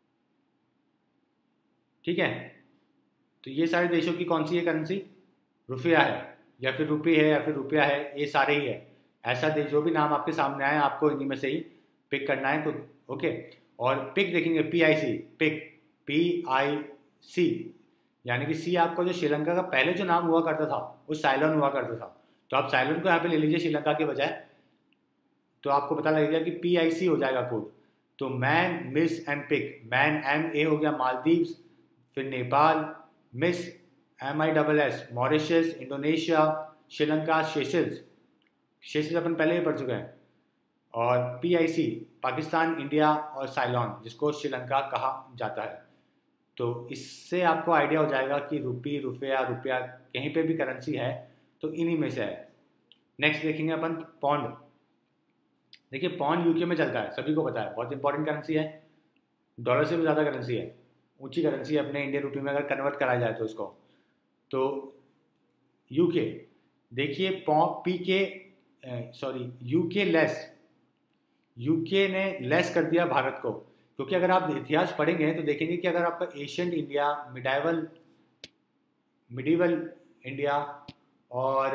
ठीक है। तो ये सारे देशों की कौन सी है करेंसी? रुपया है या फिर रुपी है या फिर रुपया है, ये सारे ही है। ऐसा देश जो भी नाम आपके सामने आए आपको इन्हीं में से ही पिक करना है, तो ओके। और पिक देखेंगे P I C, pick, P I C, यानी कि सी आपको जो श्रीलंका का पहले जो नाम हुआ करता था वो साइलोन हुआ करता था, तो आप साइलोन को यहाँ पे ले लीजिए श्रीलंका के बजाय, तो आपको पता लगेगा कि पी आई सी हो जाएगा कोड। तो man, miss and pick, man M A हो गया मालदीव्स, फिर Nepal, miss M I double S Mauritius, Indonesia, Sri Lanka, Seychelles, Seychelles अपन पहले ही पढ़ चुके हैं, और P I C Pakistan, India और साइलोन जिसको श्रीलंका कहा जाता है। तो इससे आपको आइडिया हो जाएगा कि रुपी, रुपया, रुपया कहीं पे भी करेंसी है तो इन्हीं में से है। नेक्स्ट देखेंगे अपन पौंड। देखिए पौंड यूके में चलता है, सभी को पता है, बहुत इंपॉर्टेंट करेंसी है, डॉलर से भी ज़्यादा करेंसी है, ऊंची करेंसी है अपने इंडियन रुपये में अगर कन्वर्ट कराया जाए तो उसको। तो यूके देखिए P K sorry UK less, UK ने लेस कर दिया भारत को, क्योंकि अगर आप इतिहास पढ़ेंगे तो देखेंगे कि अगर आपका ancient India, medieval medieval India और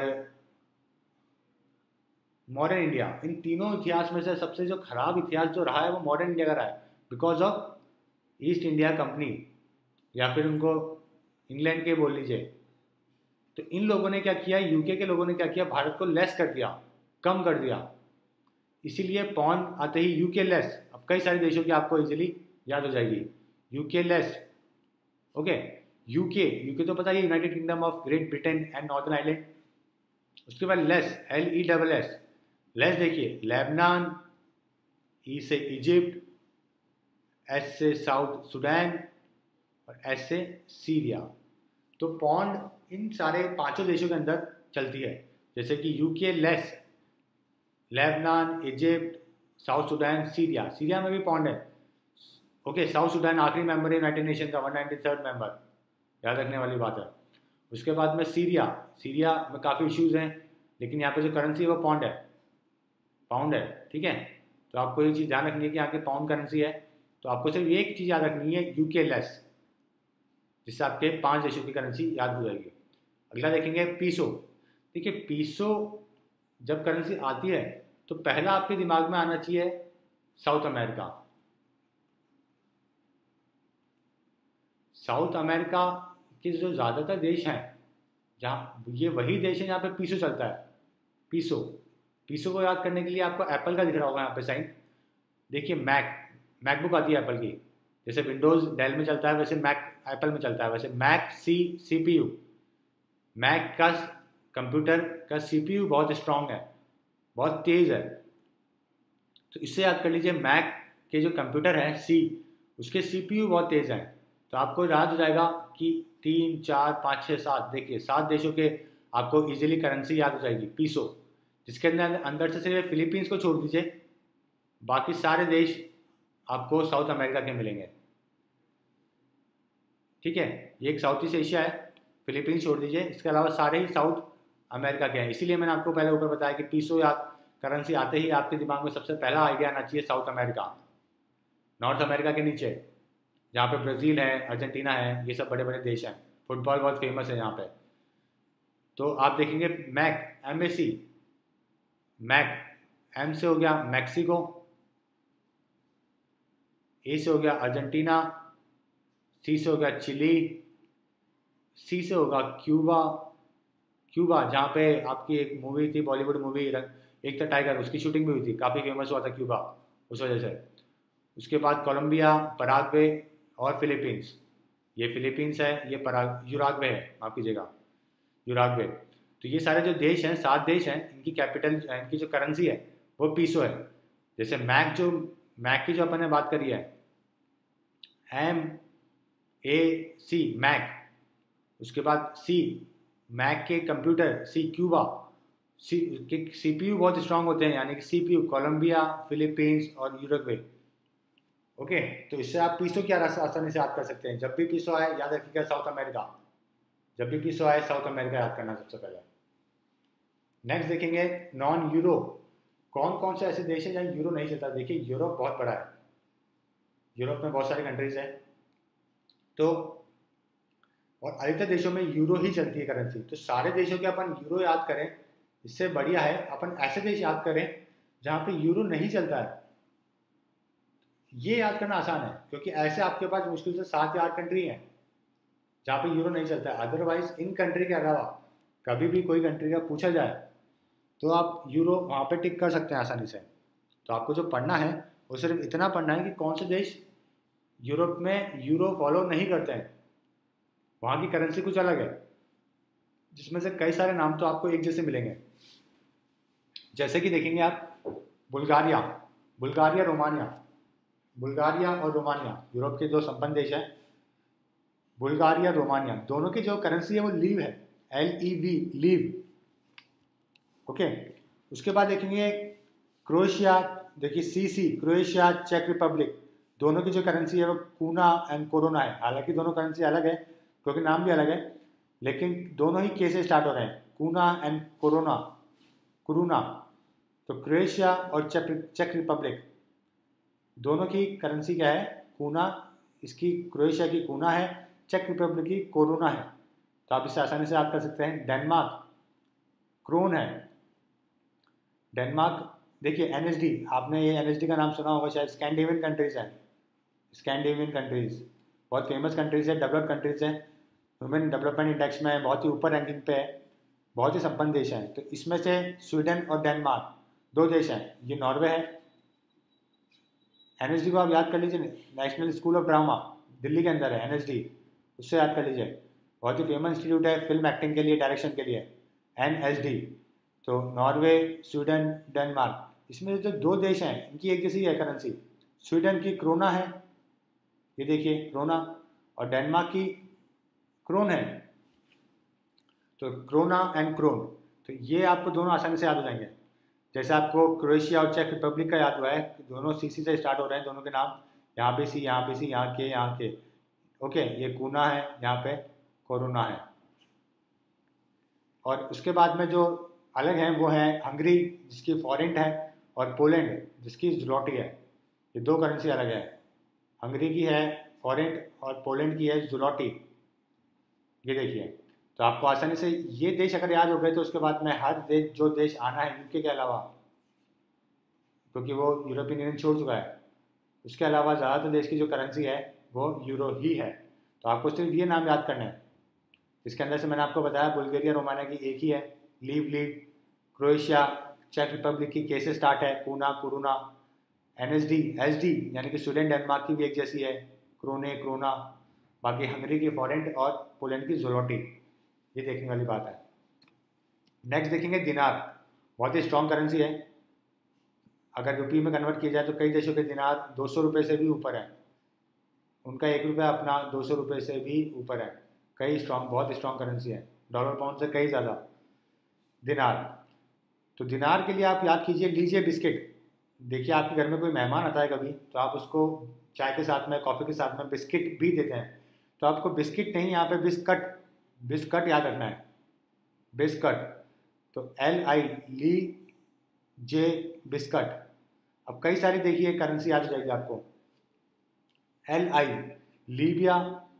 मॉडर्न इंडिया, इन तीनों इतिहास में से सबसे जो खराब इतिहास जो रहा है वो मॉडर्न इंडिया का रहा है, because of East India company, या फिर उनको इंग्लैंड के बोल लीजिए। तो इन लोगों ने क्या किया, यूके के लोगों ने क्या किया, भारत को लेस कर दिया, कम कर दिया, इसीलिए पौंड आते ही यूके लेस। अब कई सारे देशों की आपको इजीली याद हो जाएगी, UK less, okay. UK UK तो पता है United Kingdom of Great Britain and Northern island. उसके बाद less, L E double S, less देखिए लेबनान, ई से इजिप्ट, एस से साउथ सुडान और एस से सीरिया। तो पौंड इन सारे पांचों देशों के अंदर चलती है, जैसे कि UK less, Lebanon, Egypt, South Sudan, Syria, Syria में भी पौंड है, ओके। साउथ सुडान आखिरी मेंबर है यूनाइटेड नेशन का, वन नाइन्टी थर्ड मेंबर, याद रखने वाली बात है। उसके बाद में सीरिया, सीरिया में काफ़ी इश्यूज हैं, लेकिन यहाँ पे जो करेंसी है वो पौंड है, पाउंड है, ठीक है। तो आपको ये चीज़ ध्यान रखनी है कि यहाँ की पाउंड करेंसी है, तो आपको सिर्फ एक चीज़ याद रखनी है, यूके लेस, जिससे आपके पांच देशों की करेंसी याद हो जाएगी। अगला देखेंगे पीसो। देखिए पीसो जब करेंसी आती है तो पहला आपके दिमाग में आना चाहिए साउथ अमेरिका। साउथ अमेरिका के जो ज़्यादातर देश हैं, जहाँ ये वही देश है जहाँ पे पीसो चलता है। पीसो पीसो को याद करने के लिए आपको एप्पल का दिख रहा होगा यहाँ पे साइन, देखिए मैक, मैकबुक आती है एप्पल की, जैसे विंडोज़ डेल में चलता है वैसे मैक एप्पल में चलता है। वैसे मैक सी सीपीयू, मैक का कंप्यूटर का सीपीयू बहुत स्ट्रांग है, बहुत तेज़ है, तो इससे याद कर लीजिए मैक के जो कंप्यूटर है सी, उसके सीपीयू बहुत तेज़ हैं। तो आपको याद हो जाएगा कि तीन चार पाँच छः सात, देखिए सात देशों के आपको इजीली करेंसी याद हो जाएगी, पीसो, जिसके अंदर अंदर से सिर्फ फिलीपींस को छोड़ दीजिए, बाकी सारे देश आपको साउथ अमेरिका के मिलेंगे। ठीक है, ये एक साउथ ईस्ट एशिया है, फिलीपींस छोड़ दीजिए, इसके अलावा सारे ही साउथ अमेरिका के हैं। इसीलिए मैंने आपको पहले ऊपर बताया कि पीसो या करेंसी आते ही आपके दिमाग में सबसे पहला आइडिया आना चाहिए साउथ अमेरिका, नॉर्थ अमेरिका के नीचे जहाँ पे ब्राज़ील है, अर्जेंटीना है, ये सब बड़े बड़े देश हैं। फुटबॉल बहुत फेमस है यहाँ पे। तो आप देखेंगे Mac, M A C, Mac, M से हो गया मैक्सिको, ए से हो गया अर्जेंटीना, सी से हो गया चिली, सी से होगा क्यूबा, क्यूबा जहाँ पे आपकी एक मूवी थी, बॉलीवुड मूवी एक था टाइगर, उसकी शूटिंग भी हुई थी, काफ़ी फेमस हुआ था क्यूबा उस वजह से। उसके बाद कोलंबिया, पराग्वे और फिलीपींस, ये फिलीपींस है, ये पराग यूराग्वे है, माफ़ कीजिएगा, यूराग्वे। तो ये सारे जो देश हैं, सात देश हैं, इनकी कैपिटल, इनकी जो करेंसी है वो पीसो है। जैसे मैक, जो मैक की जो अपन ने बात करी है, एम ए सी, मैक, उसके बाद सी, मैक के कंप्यूटर, सी क्यूबा, सी के सीपीयू बहुत स्ट्रांग होते हैं, यानी कि सीपीयू कोलंबिया, फिलीपींस और यूरुग्वे। ओके, तो इससे आप पीसो की आसानी से याद कर सकते हैं। जब भी पीसो आए याद रखिएगा साउथ अमेरिका, जब भी पीसो आए साउथ अमेरिका याद करना सबसे पहले। नेक्स्ट देखेंगे नॉन यूरो, कौन कौन से ऐसे देश हैं जहाँ यूरो नहीं चलता। देखिए यूरोप बहुत बड़ा है, यूरोप में बहुत सारी कंट्रीज हैं, तो और अधिकतर देशों में यूरो ही चलती है करेंसी। तो सारे देशों के अपन यूरो याद करें, इससे बढ़िया है अपन ऐसे देश याद करें जहाँ पे यूरो नहीं चलता है। ये याद करना आसान है क्योंकि ऐसे आपके पास मुश्किल से सात या आठ कंट्री हैं जहाँ पे यूरो नहीं चलता है। अदरवाइज इन कंट्री के अलावा कभी भी कोई कंट्री का पूछा जाए तो आप यूरो वहाँ पे टिक कर सकते हैं आसानी से। तो आपको जो पढ़ना है वो सिर्फ इतना पढ़ना है कि कौन से देश यूरोप में यूरो फॉलो नहीं करते हैं, वहाँ की करेंसी कुछ अलग है, जिसमें से कई सारे नाम तो आपको एक जैसे मिलेंगे। जैसे कि देखेंगे आप बुल्गारिया, बुल्गारिया रोमानिया, बुल्गारिया और रोमानिया यूरोप के जो संपन्न देश हैं, बुल्गारिया रोमानिया दोनों की जो करेंसी है वो लीव है, L E V, lev. Okay, उसके बाद देखेंगे क्रोएशिया, देखिए सी सी, क्रोएशिया, चेक रिपब्लिक, दोनों की जो करेंसी है वो कूना एंड कोरोना है। हालांकि दोनों करेंसी अलग है क्योंकि नाम भी अलग है, लेकिन दोनों ही के से स्टार्ट हो रहे हैं, कूना एंड कोरोना, कुरुना। तो क्रोएशिया और चेक चेक रिपब्लिक दोनों की करेंसी क्या है, कूना, इसकी क्रोएशिया की कूना है, चेक रिपब्लिक की कोरोना है। तो आप इसे आसानी से याद कर सकते हैं। डेनमार्क क्रोन है, डेनमार्क। देखिए एन एस डी, आपने ये एन एस डी का नाम सुना होगा शायद, स्कैंडिनेवियन कंट्रीज हैं, स्कैंडिनेवियन कंट्रीज बहुत फेमस कंट्रीज है, डेवलप्ड कंट्रीज हैं, ह्यूमन डेवलपमेंट इंडेक्स में बहुत ही ऊपर रैंकिंग पे है, बहुत ही संपन्न देश हैं। तो इसमें से स्वीडन और डेनमार्क दो देश हैं, ये नॉर्वे है। एन एस डी को आप याद कर लीजिए, National School of Drama Delhi के अंदर है एन एस डी, उससे याद कर लीजिए, बहुत ही फेमस इंस्टीट्यूट है फिल्म एक्टिंग के लिए, डायरेक्शन के लिए, एन एस डी। तो नॉर्वे, स्वीडन, डेनमार्क, इसमें जो दो देश हैं इनकी एक जैसी है करेंसी। स्वीडन की क्रोना है, ये देखिए क्रोना, और डेनमार्क की क्रोन है। तो क्रोना एंड क्रोन, तो ये आपको दोनों आसानी से याद हो जाएंगे। जैसे आपको क्रोएशिया और चेक रिपब्लिक का याद हुआ है, दोनों सी सी से स्टार्ट हो रहे हैं, दोनों के नाम, यहाँ पे सी, यहाँ पे सी, यहाँ के, यहाँ के। ओके, ये कूना है, यहाँ पे कोरोना है। और उसके बाद में जो अलग हैं वो है हंगरी, जिसकी फॉरेंट है, और पोलैंड जिसकी ज़्लोटी है। ये दो करेंसी अलग है, हंगरी की है फॉरेंट और पोलैंड की है ज़्लोटी। ये देखिए, तो आपको आसानी से ये देश अगर याद हो गए तो उसके बाद में हर देश, जो देश आना है यूके के अलावा, क्योंकि वो यूरोपियन यूनियन छोड़ चुका है, उसके अलावा ज़्यादातर देश की जो करेंसी है वो यूरो ही है। तो आपको सिर्फ ये नाम याद करना है, इसके अंदर से मैंने आपको बताया बुल्गारिया रोमानिया की एक ही है, लीव लीव, क्रोएशिया, चेक रिपब्लिक की के से स्टार्ट है, kuna, koruna, N S D, S D यानी कि स्वीडन डेनमार्क की भी एक जैसी है, क्रोने, क्रोना, बाकी हंगरी की फॉरेंट और पोलैंड की ज़्लोटी। ये देखने वाली बात है। नेक्स्ट देखेंगे दिनार, बहुत ही स्ट्रॉन्ग करेंसी है, अगर रुपये में कन्वर्ट किया जाए तो कई देशों के दिनार दो सौ रुपये से भी ऊपर है, उनका एक रुपया अपना दो सौ रुपये से भी ऊपर है। कई स्ट्रॉन्ग, बहुत स्ट्रॉन्ग करेंसी है, डॉलर पाउंड से कई ज़्यादा। दिनार, तो दिनार के लिए आप याद कीजिए, लीजिए बिस्किट। देखिए आपके घर में कोई मेहमान आता है कभी, तो आप उसको चाय के साथ में, कॉफ़ी के साथ में बिस्किट भी देते हैं। तो आपको बिस्किट नहीं, यहाँ पे बिस्कट, बिस्कट याद रखना है, बिस्कट। तो L I Li J biscuit. अब कई सारी देखिए करेंसी याद हो जाएगी आपको। एल आई लीबिया,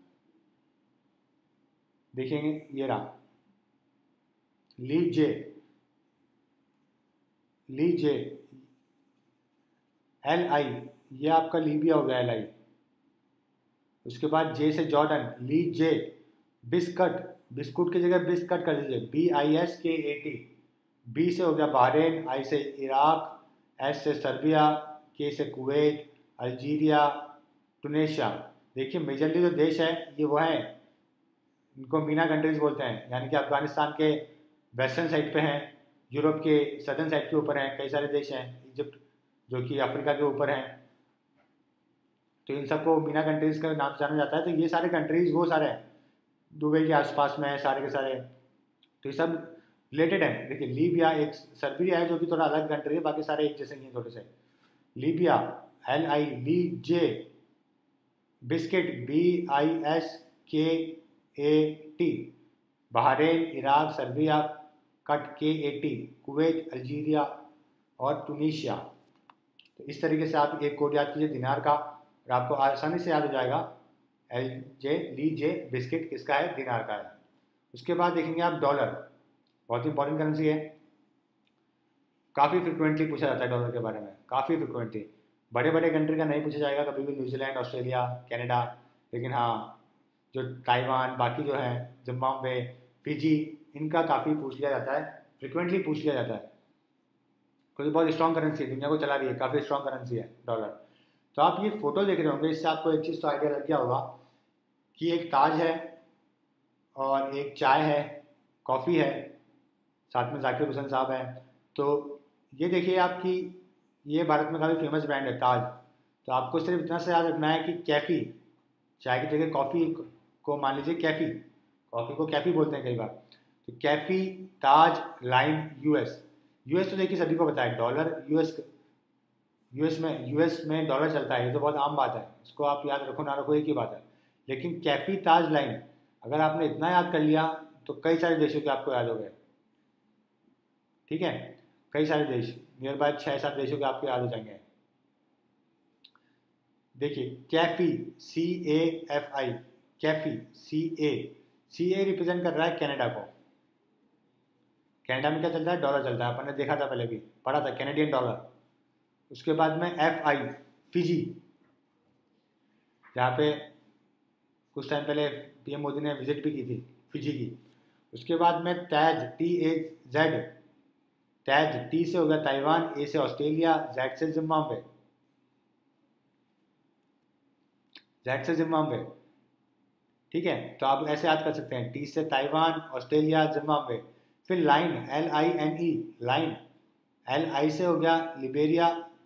देखेंगे ये रहा, ली जे, ली जे, एल आई, ये आपका लीबिया हो गया एल आई। उसके बाद जे से Jordan, Li J biscuit, biscuit की जगह बिस्कट कर दीजिए, B I S K A T. B से हो गया बहरीन, आई से इराक, एस से सर्बिया, के से कुवैत, अल्जीरिया, टुनेशिया। देखिए मेजरली जो देश है ये वो है, इनको मीना कंट्रीज बोलते हैं, यानी कि अफगानिस्तान के वेस्टर्न साइड पे हैं, यूरोप के सदर्न साइड के ऊपर हैं, कई सारे देश हैं, इजिप्ट जो कि अफ्रीका के ऊपर हैं। तो इन सबको मीना कंट्रीज का नाम जाना जाता है। तो ये सारे कंट्रीज वो सारे हैं, दुबई के आसपास में है सारे के सारे। तो ये सब रिलेटेड है। देखिए लीबिया एक, सर्बिया है जो कि थोड़ा अलग कंट्री है, बाकी सारे एक जैसे ही हैं थोड़े से। Libya, L I Li J biscuit, B I S K A T, Bahrain, Iraq, Serbia, cut K A T, Kuwait, Algeria और टुनीशिया। तो इस तरीके से आप एक कोड याद कीजिए दिनार का, और आपको आसानी से याद हो जाएगा एल जे ली जे बिस्किट किसका है, दिनार का है। उसके बाद देखेंगे आप डॉलर, बहुत इंपॉर्टेंट करेंसी है, काफ़ी फ्रिक्वेंटली पूछा जाता है डॉलर के बारे में, काफ़ी फ्रिक्वेंटली। बड़े बड़े कंट्री का नहीं पूछा जाएगा कभी भी, न्यूजीलैंड, ऑस्ट्रेलिया, कनाडा, लेकिन हाँ जो ताइवान, बाकी जो है जिम्बाब्वे, फिजी, इनका काफ़ी पूछ लिया जाता है, फ्रिक्वेंटली पूछ लिया जाता है, क्योंकि बहुत स्ट्रॉन्ग करेंसी है, दुनिया को चला रही है, काफ़ी स्ट्रॉन्ग करेंसी है डॉलर। तो आप ये फोटो देख रहे होंगे, इससे आपको एक चीज़ तो आइडिया लग गया होगा कि एक ताज है और एक चाय है, कॉफ़ी है, साथ में जाकिर हुसैन साहब हैं। तो ये देखिए आपकी, ये भारत में काफ़ी फेमस ब्रांड है ताज। तो आपको सिर्फ इतना से याद रखना है कि कैफ़ी, चाय की जगह कॉफ़ी को मान लीजिए कैफ़ी, कॉफ़ी को कैफ़ी बोलते हैं कई बार। तो कैफ़ी, ताज, लाइन, यूएस। यूएस तो देखिए सभी को पता है, डॉलर यूएस, यूएस में यूएस में डॉलर चलता है, ये तो बहुत आम बात है, इसको आप याद रखो ना रखो एक ही बात है। लेकिन कैफ़ी, ताज, लाइन, अगर आपने इतना याद कर लिया तो कई सारे देशों के आपको याद हो गए, ठीक है, कई सारे देश, नियर बाय छः सात देशों के आपको याद हो जाएंगे। देखिए कैफी, सी ए एफ आई, कैफी, C A, C A represent कर रहा है कनाडा को। कनाडा में क्या चलता है, डॉलर चलता है, अपन ने देखा था पहले भी, पढ़ा था, कैनेडियन डॉलर। उसके बाद में एफ आई, फिजी, जहाँ पे कुछ टाइम पहले पीएम मोदी ने विजिट भी की थी, फिजी की। उसके बाद में टैज, टी ए जेड, टैज, टी से हो गया ताइवान, ए से ऑस्ट्रेलिया, जेड से जिम्बाब्वे, जेड से जिम्बाब्वे, ठीक है। तो आप ऐसे याद कर सकते हैं, टी से ताइवान, ऑस्ट्रेलिया, जिम्बाब्वे। फिर line, L I N E, line, L I से हो गया लिबेरिया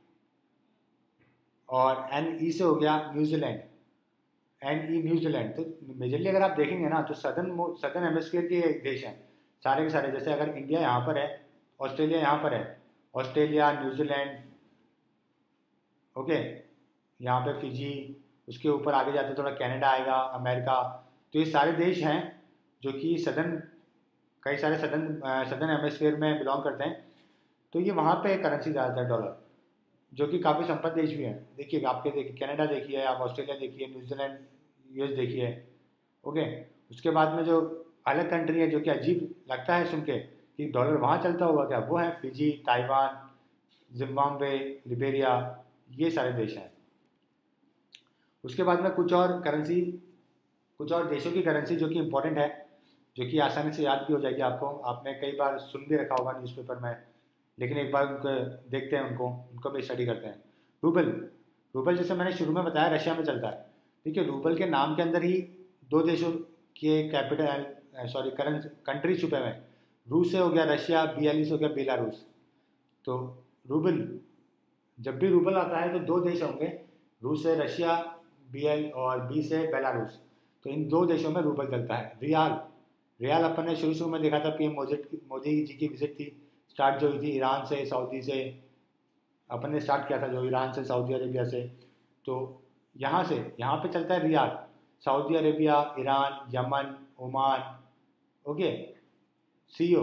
और एन ई से हो गया न्यूजीलैंड, एन ई न्यूजीलैंड। तो मेजरली अगर आप देखेंगे ना तो सदर्न सदर्न हेमिस्फीयर के देश हैं सारे के सारे। जैसे अगर इंडिया यहाँ पर है, ऑस्ट्रेलिया यहाँ पर है, ऑस्ट्रेलिया, न्यूजीलैंड, ओके, यहाँ पे फिजी, उसके ऊपर आगे जाते थोड़ा कनाडा आएगा, अमेरिका। तो ये सारे देश हैं जो कि सदर्न, कई सारे सदर्न सदर्न हेमिस्फीयर में बिलोंग करते हैं। तो ये वहाँ पे करेंसी ज़्यादातर डॉलर, जो कि काफ़ी संपन्न देश भी हैं। देखिए आपके देखिए कनाडा देखिए, आप ऑस्ट्रेलिया देखिए, न्यूजीलैंड, यूएस देखिए, ओके। उसके बाद में जो अलग कंट्री है जो कि अजीब लगता है सुन के कि डॉलर वहाँ चलता होगा क्या, वो है फिजी, ताइवान, जिम्बाब्वे, लिबेरिया, ये सारे देश हैं। उसके बाद में कुछ और करेंसी, कुछ और देशों की करेंसी जो कि इम्पोर्टेंट है, जो कि आसानी से याद भी हो जाएगी आपको, आपने कई बार सुन भी रखा होगा न्यूज़पेपर में, लेकिन एक बार उनको देखते हैं, उनको उनको भी स्टडी करते हैं। रूबल, रूबल जैसे मैंने शुरू में बताया रशिया में चलता है। देखिए रूबल के नाम के अंदर ही दो देशों के कैपिटल, सॉरी करेंसी, कंट्री छुपे हुए हैं। रूस से हो गया रशिया, बी एल ई से हो गया बेलारूस। तो रूबल जब भी रूबल आता है तो दो देश होंगे, रूस से रशिया बी एल और बी से बेलारूस, तो इन दो देशों में रूबल चलता है। रियाल रियाल अपन ने शुरू शुरू में देखा था, पीएम मोदी मोदी जी की विजिट थी, स्टार्ट जो हुई थी ईरान से, सऊदी से, अपन ने स्टार्ट किया था जो ईरान से सऊदी अरेबिया से, तो यहाँ से यहाँ पे चलता है riyal. Saudi Arabia, Iran, Yemen, Oman, okay, सीओ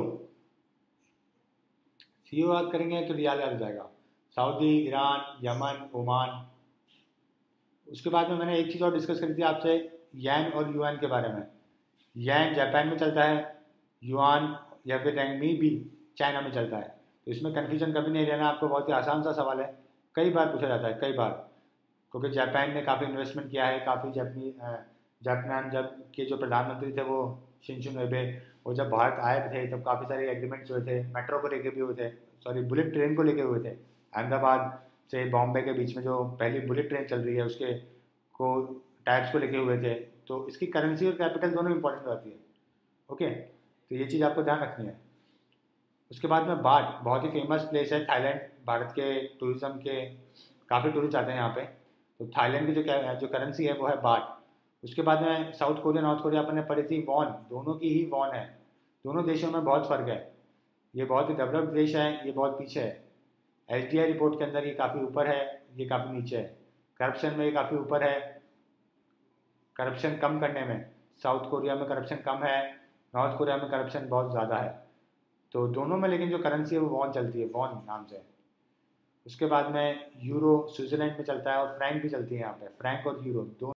सीओ याद करेंगे तो रियाल याद हो जाएगा। Saudi, Iran, Yemen, Oman. उसके बाद में मैंने एक चीज़ और डिस्कस करी थी आपसे, येन और यूएन के बारे में। येन जापान में चलता है, युआन या फिर रेंगमी भी चाइना में चलता है, तो इसमें कन्फ्यूजन कभी नहीं रहना आपको, बहुत ही आसान सा सवाल है, कई बार पूछा जाता है, कई बार, क्योंकि जापान ने काफ़ी इन्वेस्टमेंट किया है, काफ़ी जापनी जापान जब के जो प्रधानमंत्री थे वो शिंजो एबे, वो जब भारत आए थे तब काफ़ी सारे एग्रीमेंट्स हुए थे, मेट्रो को लेके भी हुए थे, सॉरी बुलेट ट्रेन को लेके हुए थे, अहमदाबाद से बॉम्बे के बीच में जो पहली बुलेट ट्रेन चल रही है उसके को टैक्स को लेके हुए थे, तो इसकी करेंसी और कैपिटल दोनों इंपॉर्टेंट होती है, ओके, तो ये चीज़ आपको ध्यान रखनी है। उसके बाद में बाट, बहुत ही फेमस प्लेस है थाईलैंड, भारत के टूरिज्म के काफ़ी टूरिस्ट आते हैं यहाँ पे, तो थाईलैंड की जो क्या जो करेंसी है वो है बाट। उसके बाद में साउथ कोरिया, नॉर्थ कोरिया अपन ने पढ़ी थी वॉन, दोनों की ही वॉन है, दोनों देशों में बहुत फ़र्क है, ये बहुत ही डेवलप्ड देश है, ये बहुत पीछे है, एच डी आई रिपोर्ट के अंदर ये काफ़ी ऊपर है, ये काफ़ी नीचे है, करप्शन में ये काफ़ी ऊपर है, करप्शन कम करने में साउथ कोरिया में करप्शन कम है, नॉर्थ कोरिया में करप्शन बहुत ज़्यादा है, तो दोनों में लेकिन जो करेंसी है वो वॉन चलती है, वॉन नाम से। उसके बाद में यूरो स्विट्ज़रलैंड में चलता है और फ्रैंक भी चलती है यहाँ पे, फ्रैंक और यूरो दो